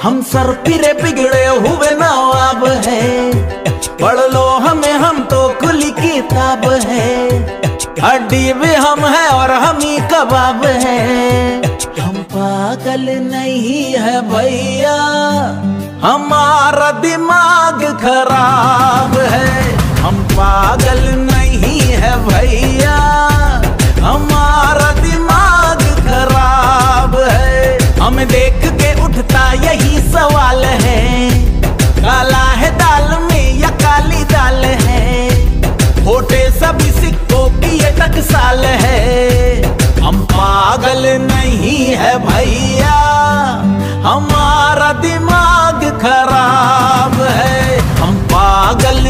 हम सर फिरे बिगड़े हुए नवाब है, पढ़ लो हमें हम तो खुली किताब है। हड्डी भी हम है और हम ही कबाब है। हम पागल नहीं है भैया, हमारा दिमाग खराब है। हम पागल नहीं है भैया, हमारा दिमाग खराब है। हमें देख के उठता यही सवाल है, काला है दाल में या काली दाल है। खोटे सभी सिक्कों की ये टकसाल है। हम पागल नहीं है भैया, हमारा दिमाग खराब है। हम पागल